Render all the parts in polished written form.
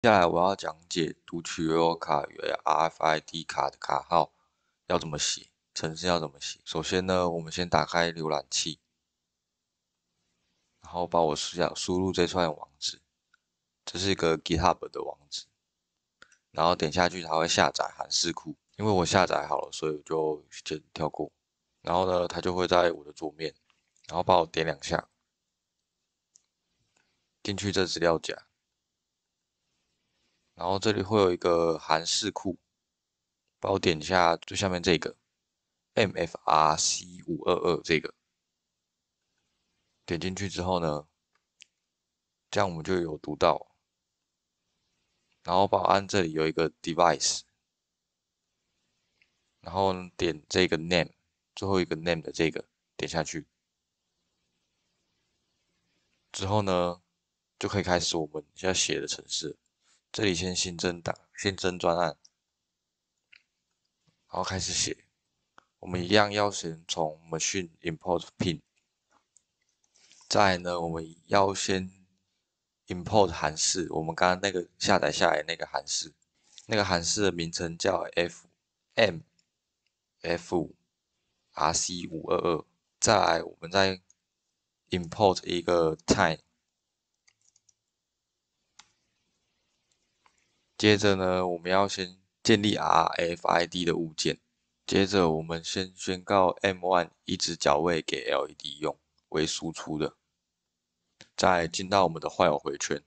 接下来我要讲解读取悠游卡与 RFID 卡的卡号要怎么写，程式要怎么写。首先呢，我们先打开浏览器，然后把我输入这串网址，这是一个 GitHub 的网址，然后点下去它会下载函式库，因为我下载好了，所以我就先跳过。然后呢，它就会在我的桌面，然后帮我点2下，进去这资料夹，然后这里会有一个函式库，帮我点一下最下面这个 MFRC522这个，点进去之后呢，这样我们就有读到，然后保安这里有一个 device，然后点这个 name， 最后一个 name 的这个点下去，之后呢就可以开始我们现在写的程式。这里先新增档，新增专案，然后开始写。我们一样要先从 machine import pin， 再来呢我们要先 import 函式，我们刚刚那个下载下来那个函式，那个函式的名称叫 FMFRC522。再来，我们再 import 一个 time， 接着呢，我们要先建立 RFID 的物件，接着我们先宣告 M1 一直角位给 LED 用为输出的，再进到我们的坏友回圈。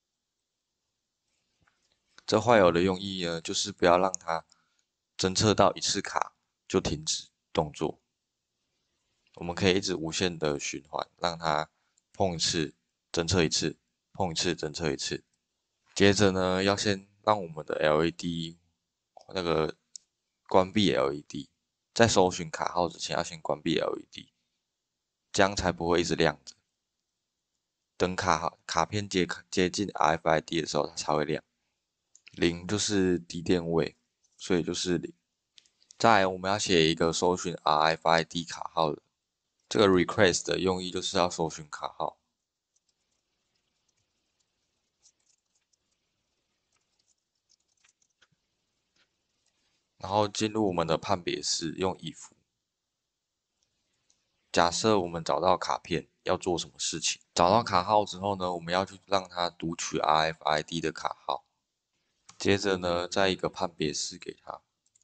这坏友的用意呢，就是不要让它侦测到一次卡就停止动作，我们可以一直无限的循环，让它碰一次侦测一次，碰一次侦测一次。接着呢，要先让我们的 LED 那个关闭 LED， 在搜寻卡号之前要先关闭 LED， 这样才不会一直亮着。等卡片接近 RFID 的时候，它才会亮。0就是低电位，所以就是0。再来，我们要写一个搜寻 RFID 卡号的，这个 request 的用意就是要搜寻卡号。然后进入我们的判别式，用 if。假设我们找到卡片，要做什么事情？找到卡号之后呢，我们要去让它读取 RFID 的卡号。接着呢，再一个判别式给它。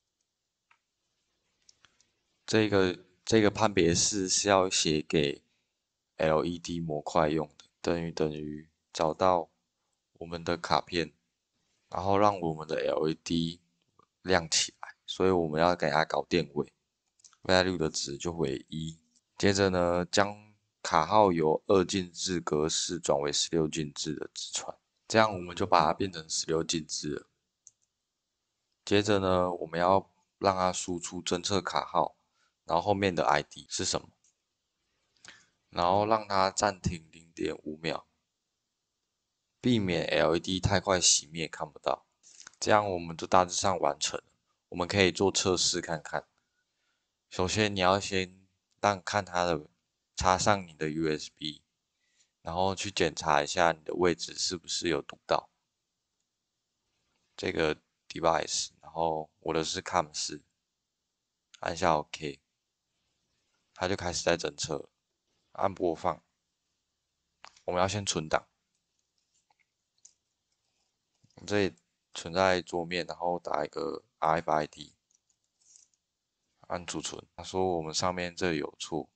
这个判别式是要写给 LED 模块用的，等于找到我们的卡片，然后让我们的 LED 亮起来，所以我们要给它搞电位 ，value 的值就为1。接着呢，将卡号由2进制格式转为16进制的直传，这样我们就把它变成16进制了。接着呢，我们要让它输出侦测卡号，然后后面的 ID 是什么，然后让它暂停0.5秒，避免 LED 太快熄灭看不到。这样我们就大致上完成了。我们可以做测试看看。首先你要先看它的插上你的 USB， 然后去检查一下你的位置是不是有读到这个 device， 然后我的是 CAM4，按下 OK， 它就开始在侦测了。按播放，我们要先存档，这里存在桌面，然后打一个 RFID， 按储存。他说我们上面这里有错，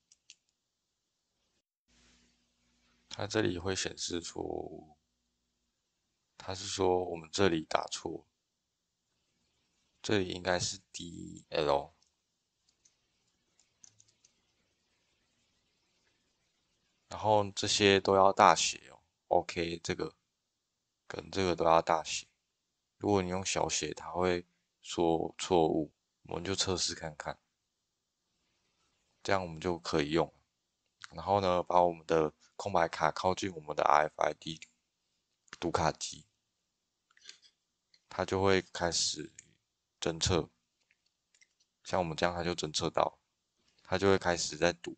它这里会显示错误，它是说我们这里打错，这里应该是 DL， 然后这些都要大写哦。OK， 这个跟这个都要大写。如果你用小写，它会说错误。我们就测试看看，这样我们就可以用。然后呢，把我们的空白卡靠近我们的 RFID 读卡机，它就会开始侦测。像我们这样，它就侦测到，它就会开始在读，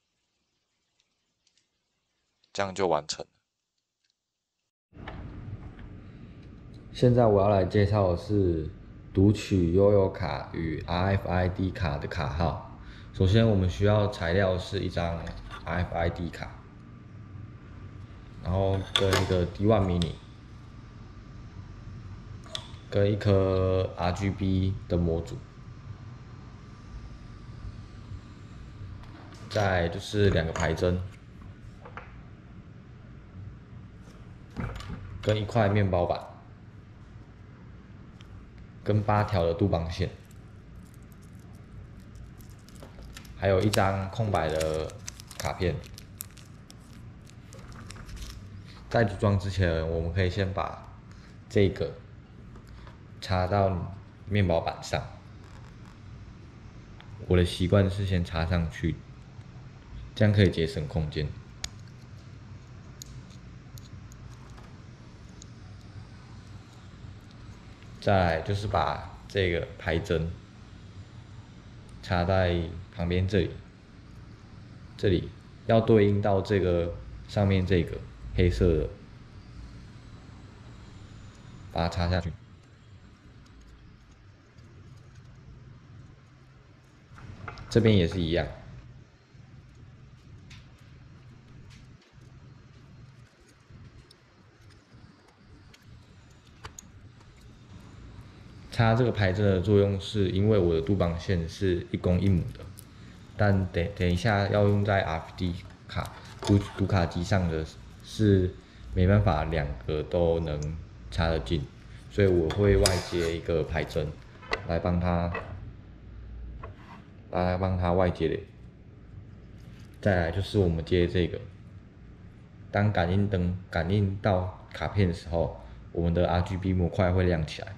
这样就完成了。 现在我要来介绍的是读取悠游卡与 RFID 卡的卡号。首先，我们需要材料是一张 RFID 卡，然后跟一个 D1 mini，跟一颗 RGB 的模组，再来就是2个排针，跟一块面包板，跟8条的杜邦线，还有一张空白的卡片。在组装之前，我们可以先把这个插到面包板上。我的习惯是先插上去，这样可以节省空间。再来就是把这个排针插在旁边这里要对应到这个上面这个黑色的，把它插下去。这边也是一样。插这个排针的作用是因为我的杜邦线是1公1母的，但等一下要用在 RFID 卡读卡机上的是没办法2个都能插得进，所以我会外接一个排针来帮它外接的。再来就是我们接这个，当感应灯感应到卡片的时候，我们的 RGB 模块会亮起来。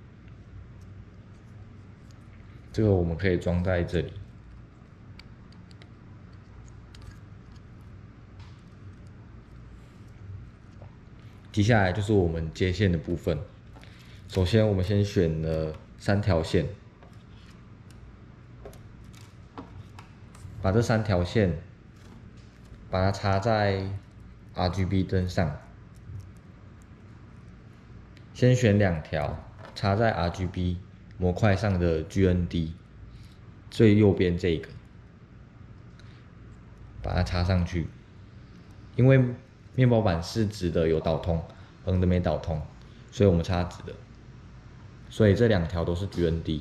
这个我们可以装在这里。接下来就是我们接线的部分。首先，我们先选了3条线，把这3条线把它插在 RGB 灯上。先选2条插在 RGB 模块上的 GND， 最右边这个，把它插上去。因为面包板是直的有导通，横的没导通，所以我们插直的。所以这2条都是 GND。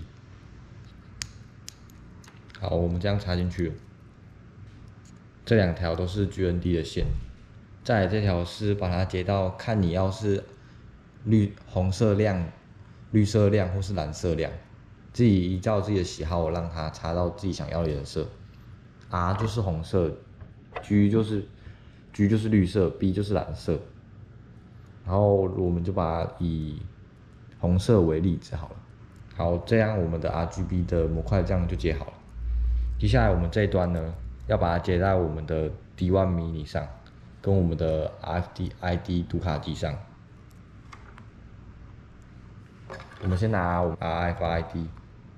好，我们这样插进去了。这2条都是 GND 的线。再来这条是把它接到，看你要是红色亮、绿色亮或是蓝色亮，自己依照自己的喜好让它插到自己想要的颜色。R 就是红色 ，G 就是绿色 ，B 就是蓝色。然后我们就把它以红色为例子好了。好，这样我们的 RGB 的模块这样就接好了。接下来我们这一端呢，要把它接在我们的 D1 mini 上，跟我们的 RFID 读卡机上。我们先拿我们 RFID，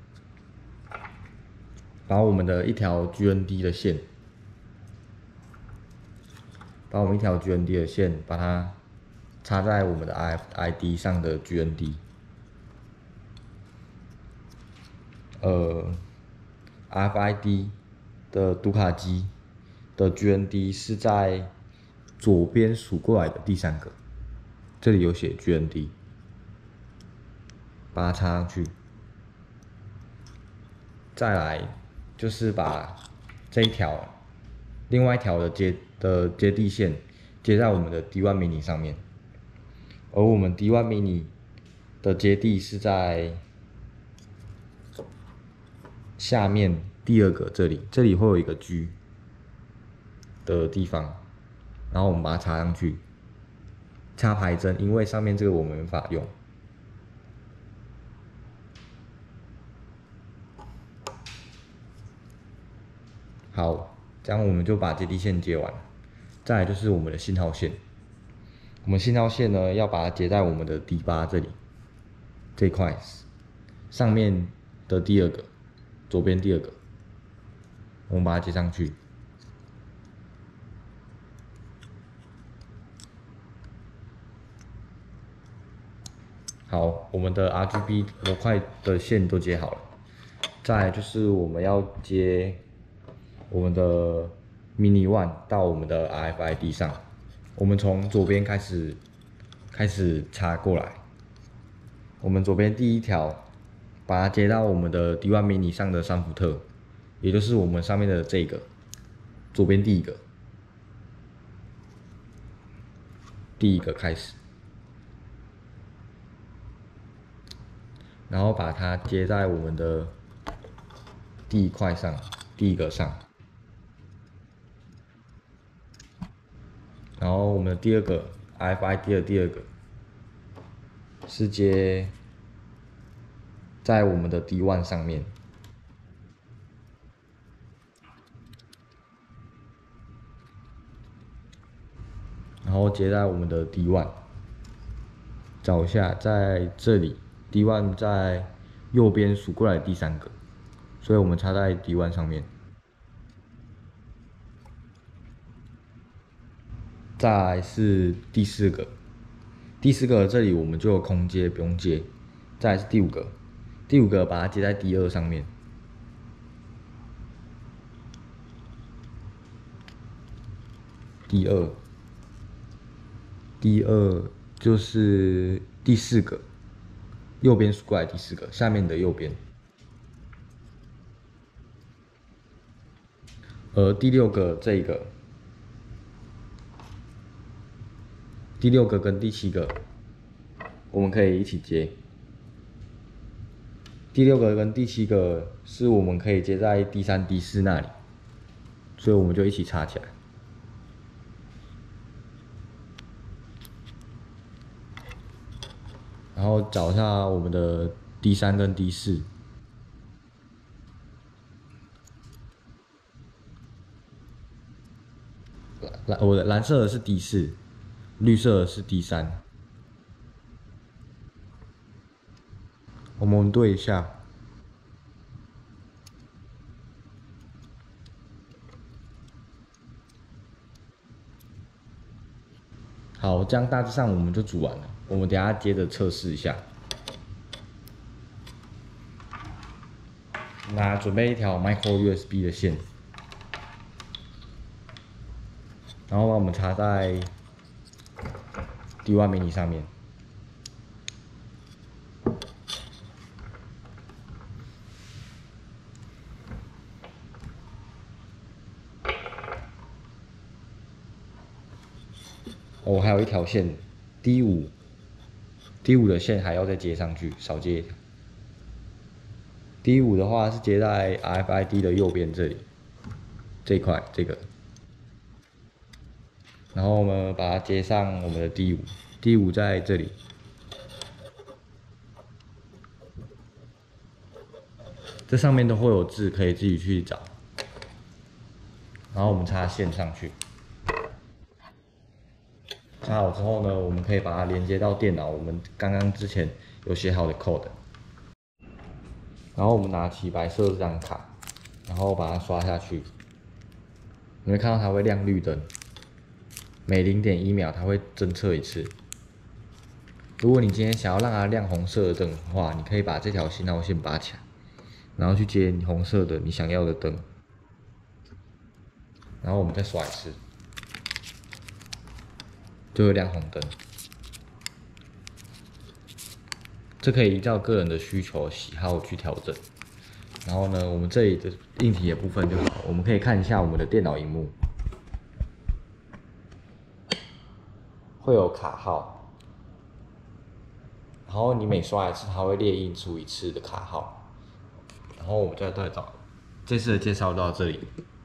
把我们的一条 GND 的线，把它插在我们的 RFID 上的 GND。RFID 的读卡机的 GND 是在左边数过来的第3个，这里有写 GND， 把它插上去。再来就是把这一条，另外一条的接地线接在我们的 D1 mini 上面，而我们 D1 mini 的接地是在下面第2个这里会有一个 G 的地方，然后我们把它插上去，插排针，因为上面这个我们没法用。好，这样我们就把接地线接完了。再来就是我们的信号线，我们信号线呢要把它接在我们的 D8 这块上面的第2个，左边第2个，我们把它接上去。 好，我们的 RGB 模块的线都接好了，再来就是我们要接我们的 Mini One 到我们的 RFID 上，我们从左边开始插过来，我们左边第一条把它接到我们的 D1 Mini 上的3伏特，也就是我们上面的这个左边第一个开始。然后把它接在我们的第一块上，第一个上。然后我们的第二个 RFID 的第二个是接在我们的 D1 上面。然后接在我们的 D1， 找一下，在这里 D1 在右边数过来的第3个，所以我们插在 D1 上面。再来是第4个，第4个这里我们就有空接，不用接。再来是第5个，第5个把它接在 D2 上面。第二就是第4个，右边数过来第4个，下面的右边。而第6个这一个，第6个跟第7个，我们可以一起接。第6个跟第7个是我们可以接在第3、第4那里，所以我们就一起插起来。然后找一下我们的第3跟第4，我的蓝色的是第4，绿色的是第3。我们对一下，好，这样大致上我们就组完了。我们等一下接着测试一下。准备一条 Micro USB 的线，然后把我们插在 D1 Mini 上面。我还有一条线 D5 的线还要再接上去，少接一条。D5 的话是接在 RFID 的右边这里，这一块这个，然后我们把它接上我们的 D5 在这里，这上面都会有字，可以自己去找。然后我们插线上去。插好之后呢，我们可以把它连接到电脑，我们刚刚之前有写好的 code。然后我们拿起白色这张卡，然后把它刷下去，你会看到它会亮绿灯，每0.1秒它会侦测一次。如果你今天想要让它亮红色的灯的话，你可以把这条信号线拔起来，然后去接红色的你想要的灯，然后我们再刷一次。就会亮红灯，这可以依照个人的需求喜好去调整。然后呢，我们这里的硬体的部分就好，我们可以看一下我们的电脑萤幕，会有卡号，然后你每刷一次，它会列印出1次的卡号。然后我们再找，这次的介绍到这里。